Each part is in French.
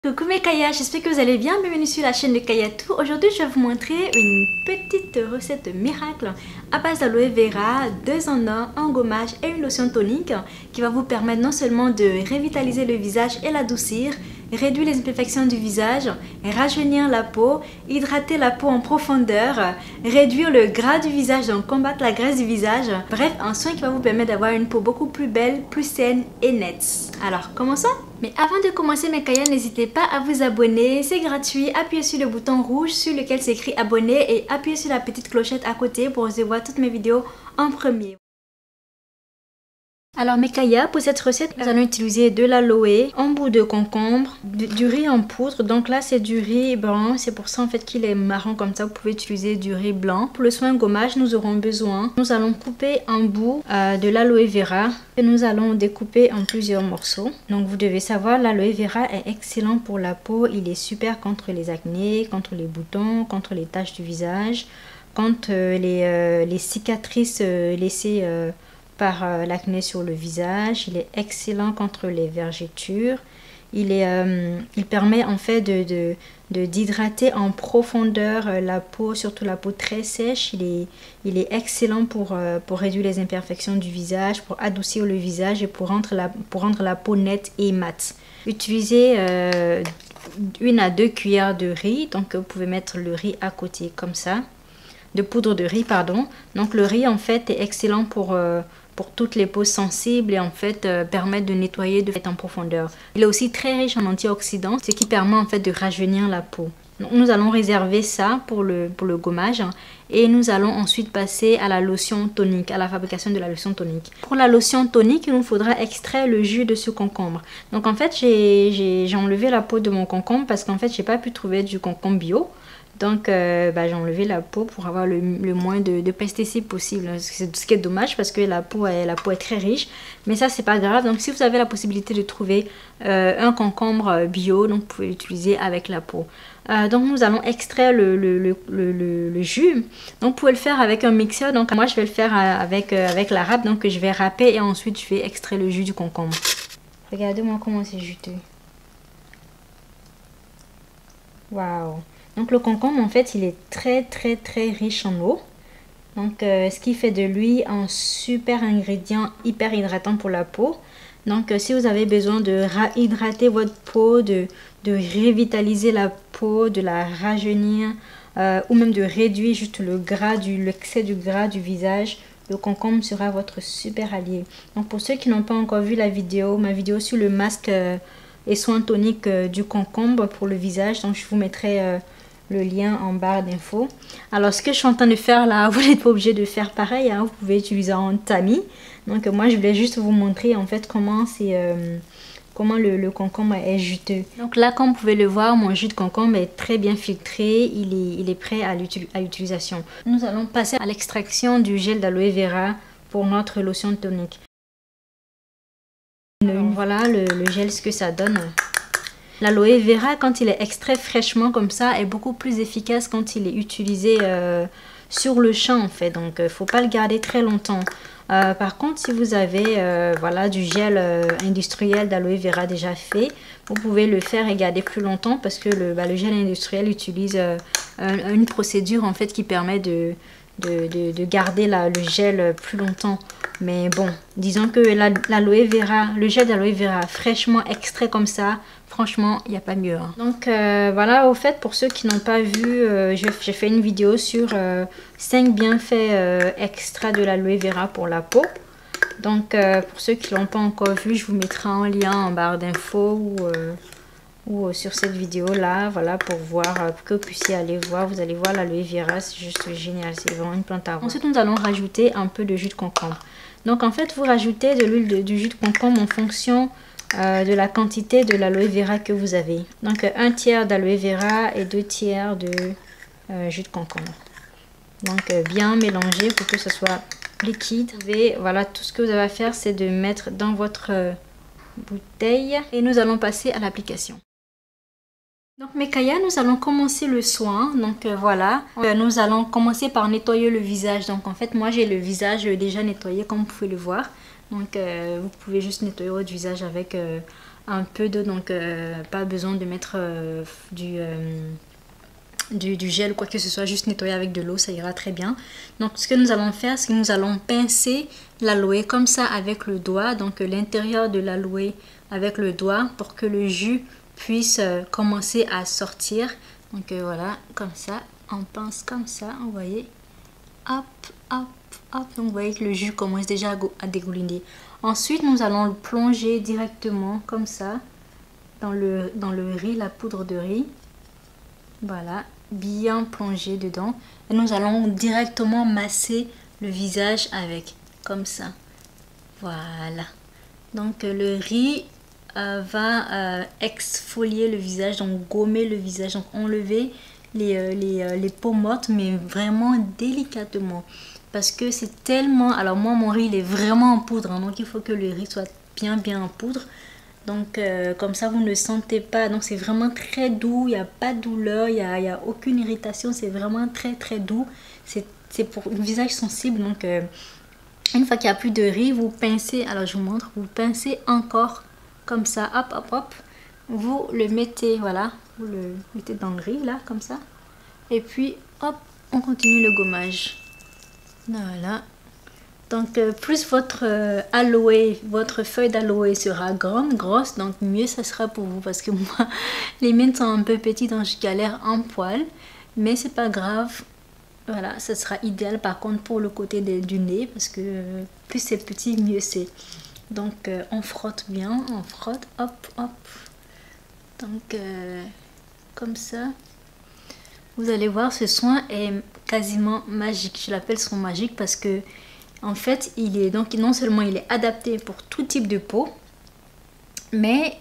Coucou mes Kaya, j'espère que vous allez bien, bienvenue sur la chaîne de Kayatou. Aujourd'hui je vais vous montrer une petite recette miracle à base d'aloe vera, 2 en 1, un gommage et une lotion tonique qui va vous permettre non seulement de revitaliser le visage et l'adoucir, réduire les imperfections du visage, rajeunir la peau, hydrater la peau en profondeur, réduire le gras du visage, donc combattre la graisse du visage. Bref, un soin qui va vous permettre d'avoir une peau beaucoup plus belle, plus saine et nette. Alors commençons! Mais avant de commencer mes Kaya, n'hésitez pas à vous abonner, c'est gratuit. Appuyez sur le bouton rouge sur lequel s'écrit abonner et appuyez sur la petite clochette à côté pour recevoir toutes mes vidéos en premier. Alors mes Kaya, pour cette recette, nous allons utiliser de l'aloe, un bout de concombre, du riz en poudre. Donc là c'est du riz blanc, c'est pour ça en fait qu'il est marron comme ça. Vous pouvez utiliser du riz blanc. Pour le soin gommage, nous aurons besoin, nous allons couper un bout de l'aloe vera et nous allons découper en plusieurs morceaux. Donc vous devez savoir, l'aloe vera est excellent pour la peau. Il est super contre les acnés, contre les boutons, contre les taches du visage, contre les cicatrices laissées par l'acné sur le visage. Il est excellent contre les vergetures. Il permet en fait d'hydrater en profondeur la peau, surtout la peau très sèche. Il est excellent pour réduire les imperfections du visage, pour adoucir le visage et pour rendre la peau nette et mate. Utilisez 1 à 2 cuillères de riz, donc vous pouvez mettre le riz à côté comme ça, de poudre de riz pardon. Donc le riz en fait est excellent pour toutes les peaux sensibles et en fait permet de nettoyer en profondeur. Il est aussi très riche en antioxydants, ce qui permet en fait de rajeunir la peau. Donc, nous allons réserver ça pour le gommage et nous allons ensuite passer à la lotion tonique, à la fabrication de la lotion tonique. Pour la lotion tonique, il nous faudra extraire le jus de ce concombre. Donc en fait j'ai enlevé la peau de mon concombre parce qu'en fait j'ai pas pu trouver du concombre bio. Donc j'ai enlevé la peau pour avoir le moins de pesticides possible. C'est ce qui est dommage parce que la peau est très riche. Mais ça c'est pas grave. Donc si vous avez la possibilité de trouver un concombre bio, donc vous pouvez l'utiliser avec la peau. Donc nous allons extraire le jus. Donc vous pouvez le faire avec un mixeur. Donc moi je vais le faire avec la râpe. Donc je vais râper et ensuite je vais extraire le jus du concombre. Regardez-moi comment c'est juteux. Waouh! Donc le concombre en fait il est très riche en eau. Donc ce qui fait de lui un super ingrédient hyper hydratant pour la peau. Donc si vous avez besoin de hydrater votre peau, de revitaliser la peau, de la rajeunir ou même de réduire juste l'excès du gras du visage, le concombre sera votre super allié. Donc pour ceux qui n'ont pas encore vu ma vidéo sur le masque et soins toniques du concombre pour le visage, donc je vous mettrai le lien en barre d'infos. Alors ce que je suis en train de faire là, vous n'êtes pas obligé de faire pareil, hein. Vous pouvez utiliser un tamis. Donc moi je voulais juste vous montrer en fait comment le concombre est juteux. Donc là comme vous pouvez le voir, mon jus de concombre est très bien filtré, il est prêt à l'utilisation. Nous allons passer à l'extraction du gel d'aloe vera pour notre lotion tonique. Voilà le gel, ce que ça donne. L'aloe vera, quand il est extrait fraîchement comme ça, est beaucoup plus efficace quand il est utilisé sur le champ en fait. Donc il ne faut pas le garder très longtemps. Par contre, si vous avez voilà, du gel industriel d'aloe vera déjà fait, vous pouvez le faire et garder plus longtemps parce que le gel industriel utilise une procédure en fait qui permet de garder le gel plus longtemps. Mais bon, disons que l'aloe vera, le gel d'aloe vera fraîchement extrait comme ça, franchement, il n'y a pas mieux. Hein. Donc voilà, au fait, pour ceux qui n'ont pas vu, j'ai fait une vidéo sur 5 bienfaits extra de l'aloe vera pour la peau. Donc pour ceux qui ne l'ont pas encore vu, je vous mettrai un lien en barre d'infos ou sur cette vidéo là, voilà, pour voir, pour que vous puissiez aller voir. Vous allez voir, l'aloe vera c'est juste génial, c'est vraiment une plante à voir. Ensuite nous allons rajouter un peu de jus de concombre. Donc en fait vous rajoutez de l'huile du jus de concombre en fonction de la quantité de l'aloe vera que vous avez. Donc 1 tiers d'aloe vera et 2 tiers de jus de concombre. Donc bien mélanger pour que ce soit liquide. Voilà, tout ce que vous avez à faire c'est de mettre dans votre bouteille et nous allons passer à l'application. Donc mes Kaya, nous allons commencer le soin. Donc voilà, nous allons commencer par nettoyer le visage. Donc en fait moi j'ai le visage déjà nettoyé comme vous pouvez le voir. Donc vous pouvez juste nettoyer votre visage avec un peu d'eau, donc pas besoin de mettre du gel ou quoi que ce soit, juste nettoyer avec de l'eau, ça ira très bien. Donc ce que nous allons faire, c'est que nous allons pincer l'aloe comme ça avec le doigt, donc l'intérieur de l'aloe avec le doigt pour que le jus puisse commencer à sortir. Donc voilà, comme ça, on pince comme ça, vous voyez, hop, hop, hop, donc vous voyez que le jus commence déjà à dégouliner. Ensuite, nous allons le plonger directement comme ça dans le riz, la poudre de riz. Voilà, bien plongé dedans. Et nous allons directement masser le visage avec, comme ça. Voilà. Donc le riz va exfolier le visage, donc gommer le visage, donc enlever les peaux mortes, mais vraiment délicatement. Parce que c'est tellement... Alors moi, mon riz, il est vraiment en poudre, hein, donc il faut que le riz soit bien en poudre. Donc comme ça, vous ne sentez pas. Donc c'est vraiment très doux, il n'y a pas de douleur, il n'y a aucune irritation. C'est vraiment très doux. C'est pour le visage sensible. Donc une fois qu'il n'y a plus de riz, vous pincez. Alors je vous montre, vous pincez encore comme ça. Hop, hop, hop. Vous le mettez, voilà. Vous le mettez dans le riz, là, comme ça. Et puis, hop, on continue le gommage. Voilà. Donc plus votre aloe, votre feuille d'aloe sera grande, grosse, donc mieux ça sera pour vous. Parce que moi, les miennes sont un peu petites, donc je galère en poil. Mais c'est pas grave. Voilà, ça sera idéal par contre pour le côté du nez. Parce que plus c'est petit, mieux c'est. Donc on frotte bien, on frotte, hop, hop. Donc comme ça. Vous allez voir, ce soin est quasiment magique. Je l'appelle soin magique parce que en fait, il est donc non seulement il est adapté pour tout type de peau, mais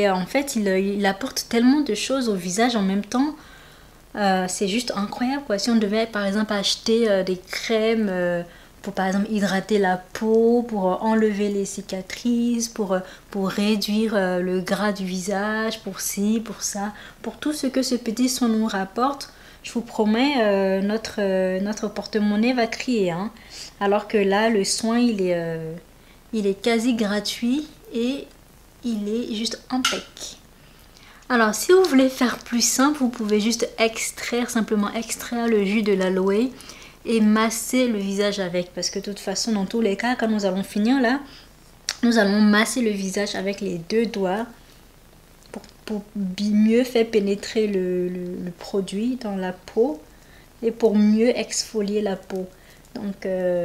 il apporte tellement de choses au visage en même temps. C'est juste incroyable quoi. Si on devait par exemple acheter des crèmes pour par exemple hydrater la peau, pour enlever les cicatrices, pour réduire le gras du visage, pour ci, pour ça, pour tout ce que ce petit soin nous rapporte, je vous promets, notre porte-monnaie va crier, hein. Alors que là, le soin, il est quasi gratuit et il est juste impec. Alors, si vous voulez faire plus simple, vous pouvez juste simplement extraire le jus de l'aloe et masser le visage avec. Parce que de toute façon, dans tous les cas, quand nous allons finir là, nous allons masser le visage avec les deux doigts pour mieux faire pénétrer le produit dans la peau et pour mieux exfolier la peau. Donc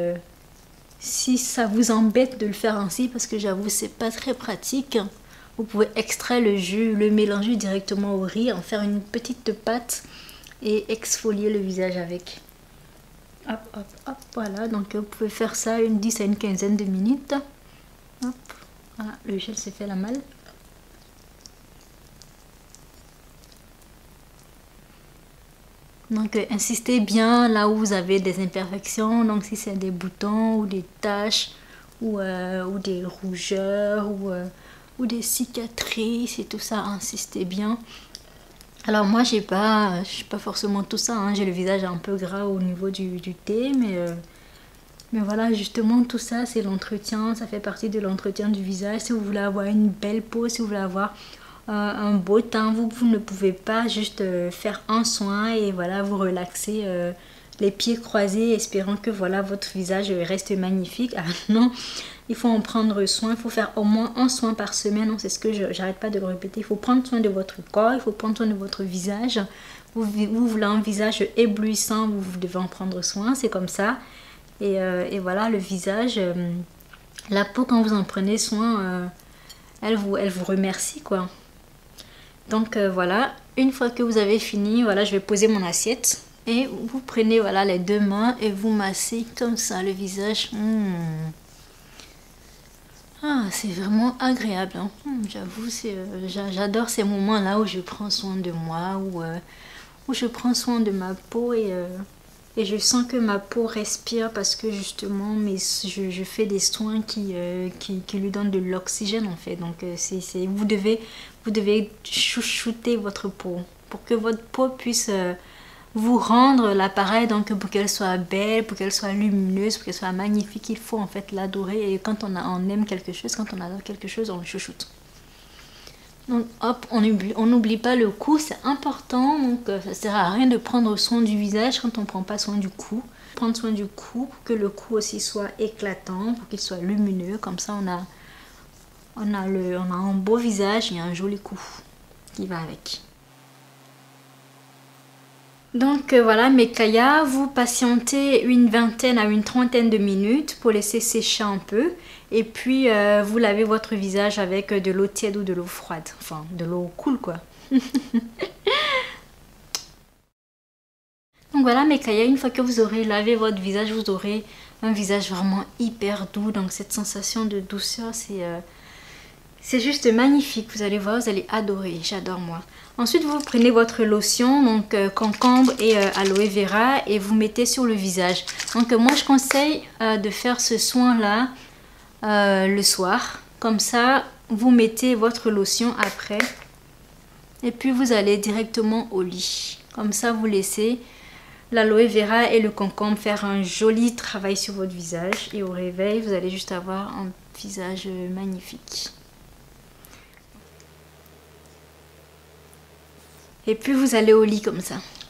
si ça vous embête de le faire ainsi, parce que j'avoue c'est pas très pratique, vous pouvez extraire le jus, le mélanger directement au riz, en faire une petite pâte et exfolier le visage avec. Hop, hop, hop, voilà. Donc vous pouvez faire ça une 10 à une quinzaine de minutes. Hop, voilà, le gel s'est fait la malle. Donc insistez bien là où vous avez des imperfections, donc si c'est des boutons ou des taches ou des rougeurs ou des cicatrices et tout ça, insistez bien. Alors moi j'ai pas forcément tout ça, hein. J'ai le visage un peu gras au niveau du thé, mais voilà, justement tout ça c'est l'entretien, ça fait partie de l'entretien du visage. Si vous voulez avoir une belle peau, si vous voulez avoir un beau teint, vous ne pouvez pas juste faire un soin et voilà vous relaxer les pieds croisés espérant que voilà votre visage reste magnifique. Ah non, il faut en prendre soin, il faut faire au moins un soin par semaine. C'est ce que j'arrête pas de le répéter. Il faut prendre soin de votre corps, il faut prendre soin de votre visage. Vous voulez un visage éblouissant, vous devez en prendre soin, c'est comme ça. Et voilà, le visage, la peau, quand vous en prenez soin, elle vous remercie quoi. Donc voilà, une fois que vous avez fini, voilà, je vais poser mon assiette. Et vous prenez voilà les deux mains et vous massez comme ça le visage. Ah, c'est vraiment agréable, hein. J'avoue, j'adore ces moments-là où je prends soin de moi, où je prends soin de ma peau et je sens que ma peau respire parce que justement je fais des soins qui lui donnent de l'oxygène en fait. Donc vous devez chouchouter votre peau pour que votre peau puisse vous rendre l'appareil, donc pour qu'elle soit belle, pour qu'elle soit lumineuse, pour qu'elle soit magnifique, il faut en fait l'adorer. Et quand on aime quelque chose, quand on adore quelque chose, on le chouchoute. Donc hop, on n'oublie pas le cou, c'est important. Donc ça sert à rien de prendre soin du visage quand on prend pas soin du cou. Prendre soin du cou pour que le cou aussi soit éclatant, pour qu'il soit lumineux. Comme ça on a un beau visage et un joli cou qui va avec. Donc voilà mes kayas, vous patientez une vingtaine à une trentaine de minutes pour laisser sécher un peu. Et puis vous lavez votre visage avec de l'eau tiède ou de l'eau froide. Enfin de l'eau cool quoi. Donc voilà mes kayas, une fois que vous aurez lavé votre visage, vous aurez un visage vraiment hyper doux. Donc cette sensation de douceur, c'est juste magnifique. Vous allez voir, vous allez adorer. J'adore moi. Ensuite, vous prenez votre lotion, donc concombre et aloe vera, et vous mettez sur le visage. Donc moi, je conseille de faire ce soin-là le soir. Comme ça, vous mettez votre lotion après. Et puis, vous allez directement au lit. Comme ça, vous laissez l'aloe vera et le concombre faire un joli travail sur votre visage. Et au réveil, vous allez juste avoir un visage magnifique. Et puis vous allez au lit comme ça.